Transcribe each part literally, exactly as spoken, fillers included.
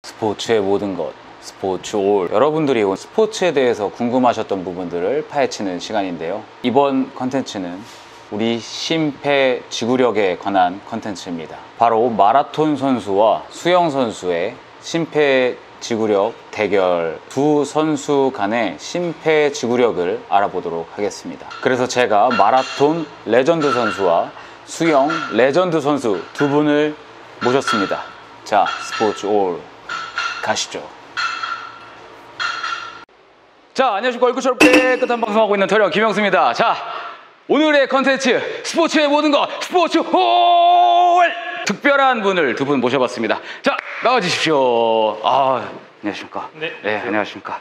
스포츠의 모든 것, 스포츠 올. 여러분들이 스포츠에 대해서 궁금하셨던 부분들을 파헤치는 시간인데요. 이번 컨텐츠는 우리 심폐지구력에 관한 컨텐츠입니다. 바로 마라톤 선수와 수영 선수의 심폐지구력 대결, 두 선수 간의 심폐지구력을 알아보도록 하겠습니다. 그래서 제가 마라톤 레전드 선수와 수영 레전드 선수 두 분을 모셨습니다. 자, 스포츠 올 가시죠. 자, 안녕하십니까. 얼굴처럼 깨끗한 방송하고 있는 터령 김영수입니다. 자, 오늘의 컨텐츠 스포츠의 모든 것 스포츠 홀! 특별한 분을 두 분 모셔봤습니다. 자, 나와주십시오. 아, 안녕하십니까. 네, 네, 안녕하십니까.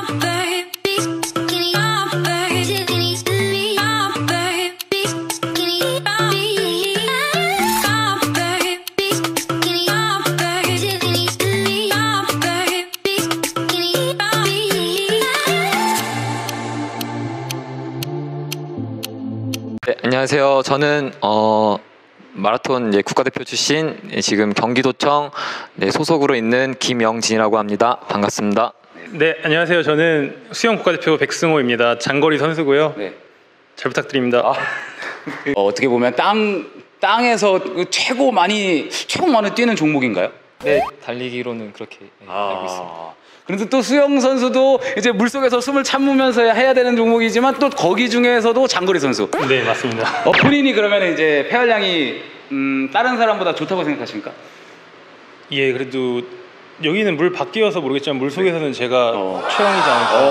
네, 안녕하세요. 저는 어, 마라톤 이제 국가대표 출신, 지금 경기도청 네, 소속으로 있는 김영진이라고 합니다. 반갑습니다. 네, 안녕하세요. 저는 수영 국가대표 백승호입니다. 장거리 선수고요. 네. 잘 부탁드립니다. 아, 어, 어떻게 보면 땅 땅에서 최고 많이 최고 많이 뛰는 종목인가요? 네, 달리기로는 그렇게 네, 알고 있습니다. 아, 그런데 또 수영 선수도 이제 물속에서 숨을 참으면서 해야 되는 종목이지만 또 거기 중에서도 장거리 선수. 네, 맞습니다. 어, 본인이 그러면 이제 폐활량이 음, 다른 사람보다 좋다고 생각하십니까? 예, 그래도 여기는 물 밖이어서 모르겠지만 물 속에서는 제가 어. 최강이지 않을까.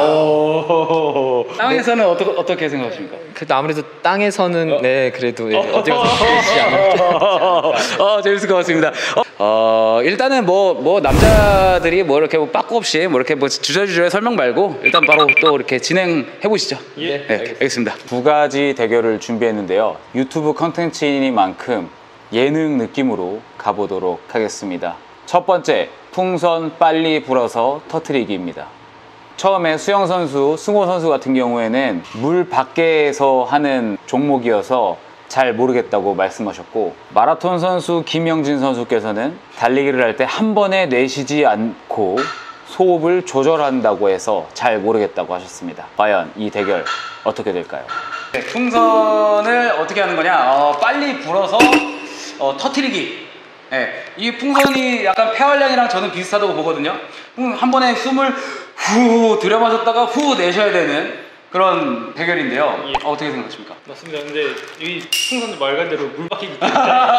오. 땅에서는 네. 어떻게 어떻게 생각하십니까? 그래도 아무래도 땅에서는 어. 네, 그래도 네, 어떻게 보지 않을까. 어, 재밌을 것 같습니다. 어, 일단은 뭐, 뭐, 남자들이 뭐 이렇게 뭐 빠꾸 없이 뭐 이렇게 뭐 주저주저의 설명 말고 일단 바로 또 이렇게 진행해 보시죠. 예, 네, 알겠습니다. 두 가지 대결을 준비했는데요. 유튜브 컨텐츠이니만큼 예능 느낌으로 가보도록 하겠습니다. 첫 번째, 풍선 빨리 불어서 터트리기입니다. 처음에 수영 선수, 승호 선수 같은 경우에는 물 밖에서 하는 종목이어서 잘 모르겠다고 말씀하셨고, 마라톤 선수 김영진 선수께서는 달리기를 할 때 한 번에 내쉬지 않고 호흡을 조절한다고 해서 잘 모르겠다고 하셨습니다. 과연 이 대결 어떻게 될까요? 네, 풍선을 어떻게 하는 거냐? 어, 빨리 불어서 어, 터트리기. 네, 이 풍선이 약간 폐활량이랑 저는 비슷하다고 보거든요. 한 번에 숨을 후 들여마셨다가 후 내셔야 되는 그런 대결인데요. 예. 어, 어떻게 생각하십니까? 맞습니다. 근데 여기 풍선도 말 그대로 물 밖이기 때문에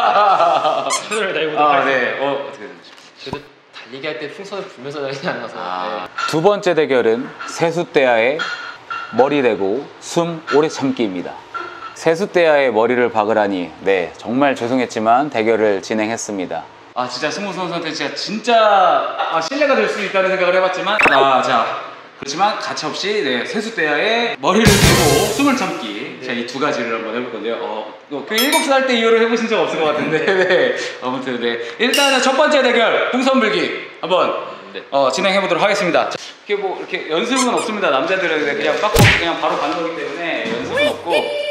최선을 다해보도록 아, 하겠습니다. 네. 어, 어떻게 생각하십니까? 저도 달리기 할 때 풍선을 불면서 달리지 않아서 아, 두 번째 대결은 세숫대야에 머리 대고 숨 오래 참기입니다. 세숫대야에 머리를 박으라니, 네, 정말 죄송했지만 대결을 진행했습니다. 아, 진짜 승호 선수한테 진짜 진짜 아, 신뢰가 될 수 있다는 생각을 해봤지만, 아, 자, 그렇지만 가차없이 네, 세숫대야에 머리를 대고 숨을 참기, 네. 제가 이 두 가지를 한번 해볼 건데요. 어, 그 일곱 살 때 이후로 해보신 적 없을 것 같은데, 네. 아무튼 네, 일단은 첫 번째 대결 풍선 불기 한번 네. 어, 진행해 보도록 하겠습니다. 자, 이렇게 뭐 이렇게 연습은 없습니다. 남자들은 그냥 빡 그냥 바로 가는 거기 때문에 연습은 없고.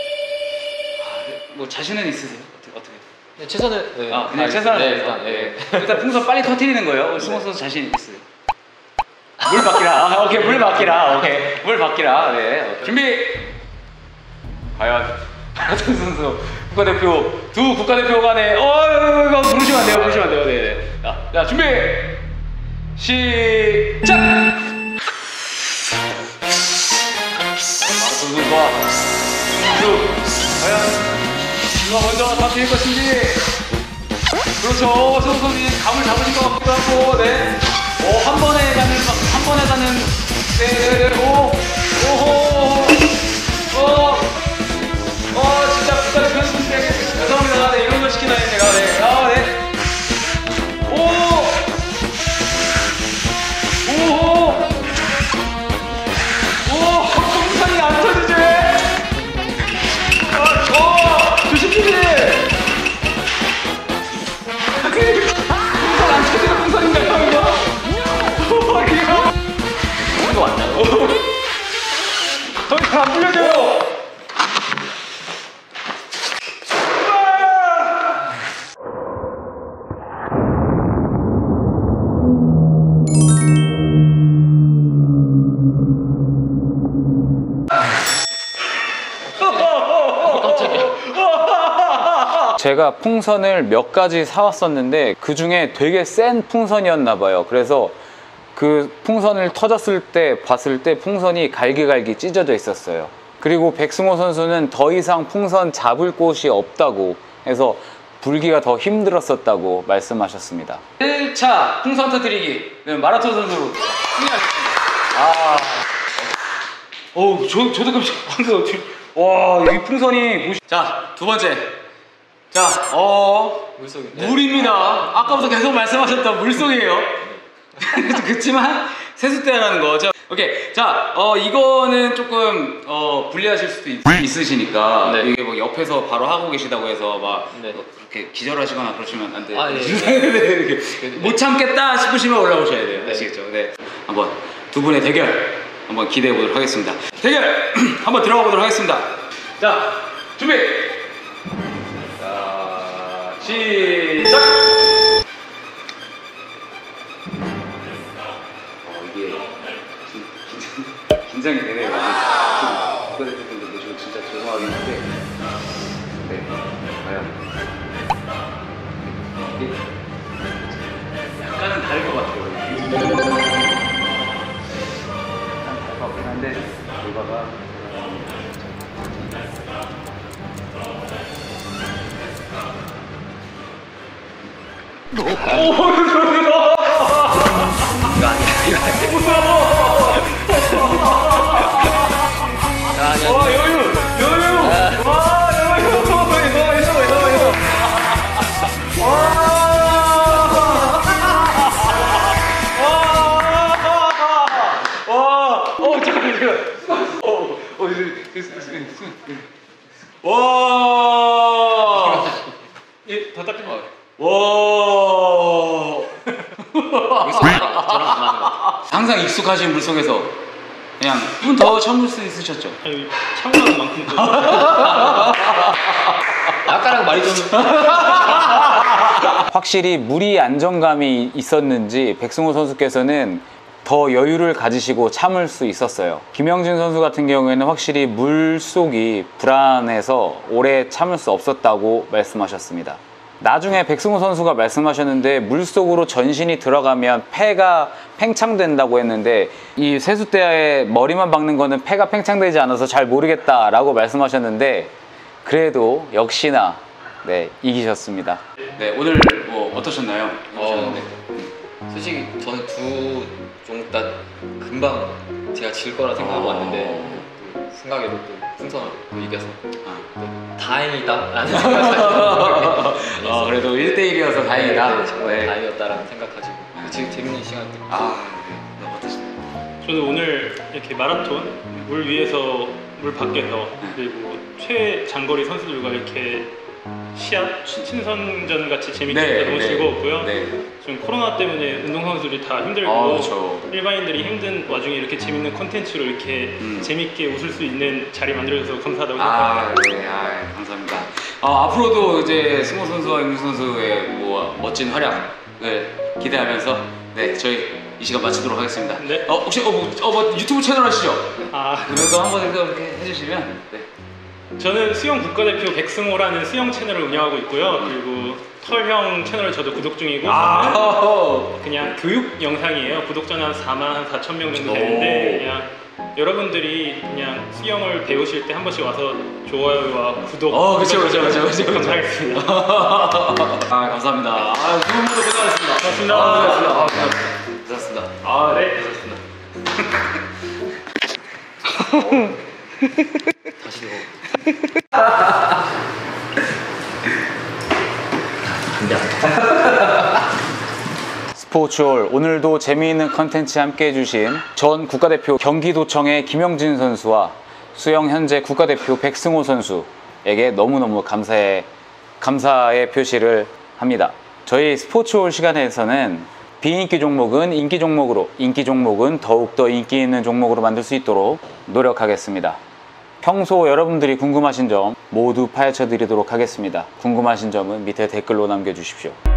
뭐 자신은 있으세요? 어떻게? 어떻게? 네, 최선을 네, 아, 그냥 최선을 네, 다해서. 일단, 네. 네. 일단 풍선 빨리 터트리는 거예요. 승호 선수 자신 있어요? 물 받기라. 아, 오케이, 물 받기라. 오케이, 물 받기라. 네. 준비. 과연 마라톤 선수 국가대표 두 국가대표 간에 어, 이거 부르시면 안 돼요. 부르시면 안 돼요. 네, 네. 자, 자, 준비. 시작. 마라톤 선수와 두 과연 누가 먼저 터뜨릴 것인지. 그렇죠. 승호 선수님 감을 잡으신 것 같기도 하고, 네. 오, 한 번에 가는, 한 번에 가는, 네네네, 오, 오호, 어, 어, 진짜 국가대표 선수인데, 죄송합니다. 네, 이런 걸 시키나요, 제가. 네, 아, 네. 오, 오호, 오, 풍선이 안 터지지? 조심히! 풍선 안 터지는 풍선인가요, 이거? 이거 맞나요? 제가 풍선을 몇 가지 사왔었는데 그 중에 되게 센 풍선이었나 봐요. 그래서 그 풍선을 터졌을 때 봤을 때 풍선이 갈기갈기 찢어져 있었어요. 그리고 백승호 선수는 더 이상 풍선 잡을 곳이 없다고 해서 불기가 더 힘들었었다고 말씀하셨습니다. 일 차 풍선 터뜨리기 마라톤 선수로 아, 어, 저, 저도 깜짝 방금 와, 이 풍선이 자, 두 번째 자, 어, 물속에 물입니다. 아까부터 계속 말씀하셨던 물속이에요. 그렇지만 세숫대라는 거. 자, 오케이. 자, 어 이거는 조금 어 불리하실 수도 있, 있으시니까 네. 이게 뭐 옆에서 바로 하고 계시다고 해서 막 네. 뭐 그렇게 기절하시거나 그러시면 안 돼요. 아, 예. 네, 이렇게 못 참겠다 싶으시면 올라오셔야 돼요. 네. 아시겠죠? 네. 한번 두 분의 대결 한번 기대해 보도록 하겠습니다. 대결 한번 들어가 보도록 하겠습니다. 자, 준비. 자, 시작. 긴장이 되네요. 국가대표분들 모시고 진짜 죄송하긴 한데, 네, 과연 이게 약간은 다를 것 같아요. 약간 다를 것 같긴 한데 결과가 와, 여유! 여유! 와, 여유! 이거, 이거, 이거, 이거, 이거. 와! 와! 와! 어, 잠깐만, 잠깐만. 어, 어, 와! 예, 더 닦은 거. 와! 저랑 안 맞는 거. 항상 익숙하신 물속에서 그냥 좀 더 참을 수 있으셨죠? 아니, 참가한 만큼 또. 아까랑 말이 좀 확실히 물이 안정감이 있었는지 백승호 선수께서는 더 여유를 가지시고 참을 수 있었어요. 김영진 선수 같은 경우에는 확실히 물속이 불안해서 오래 참을 수 없었다고 말씀하셨습니다. 나중에 백승호 선수가 말씀하셨는데 물속으로 전신이 들어가면 폐가 팽창된다고 했는데 이 세숫대야에 머리만 박는 거는 폐가 팽창되지 않아서 잘 모르겠다라고 말씀하셨는데 그래도 역시나 네, 이기셨습니다. 네, 오늘 뭐 어떠셨나요? 어, 솔직히 저는 두 종목 다 금방 제가 질 거라 생각하고 어. 왔는데 또 생각에도 또 풍선을 또 이겨서 아. 또 다행이다라는 생각을 어, 그래도 일 대 일이어서 다행이다. 네, 정말 네. 다행이었다라는 생각가지고 지금 재밌는 시간들. 아, 네. 어떠셨나요? 저는 오늘 이렇게 마라톤 물 위에서 물 밖에서 그리고 최장거리 선수들과 이렇게 시합 친선전 같이 재밌게 네, 해서 너무 네. 즐거웠고요. 네. 지금 코로나 때문에 운동선수들이 다 힘들고 아, 그렇죠. 일반인들이 힘든 와중에 이렇게 재밌는 콘텐츠로 이렇게 음. 재밌게 웃을 수 있는 자리 만들어줘서 감사하다고 아, 생각합니다. 네, 아, 감사합니다. 어, 앞으로도 이제 승호 선수와 임준 선수의 뭐 멋진 활약을 기대하면서 네, 저희 이 시간 마치도록 하겠습니다. 네. 어, 혹시 어, 뭐, 어, 뭐 유튜브 채널 하시죠? 아, 그래도 한번 이렇게 해주시면 네. 저는 수영 국가대표 백승호라는 수영 채널을 운영하고 있고요. 그리고 털형 채널을 저도 구독 중이고 아, 저는 그냥 교육 영상이에요. 구독자는 한 사만 한 사천 명 정도 되는데 그냥 여러분들이 그냥 수영을 배우실 때 한 번씩 와서 좋아요와 구독 어, 그쵸, 그쵸, 그쵸, 그쵸, 그쵸. 감사하겠습니다. 아, 감사합니다. 아, 두 분 모두 고생하셨습니다. 고맙습니다. 아, 고생하셨습니다. 아, 고생하셨습니다. 아, 네. 다시 스포츠홀 오늘도 재미있는 컨텐츠 함께 해주신 전 국가대표 경기도청의 김영진 선수와 수영 현재 국가대표 백승호 선수에게 너무너무 감사의, 감사의 표시를 합니다. 저희 스포츠홀 시간에서는 비인기 종목은 인기 종목으로, 인기 종목은 더욱더 인기 있는 종목으로 만들 수 있도록 노력하겠습니다. 평소 여러분들이 궁금하신 점 모두 파헤쳐 드리도록 하겠습니다. 궁금하신 점은 밑에 댓글로 남겨주십시오.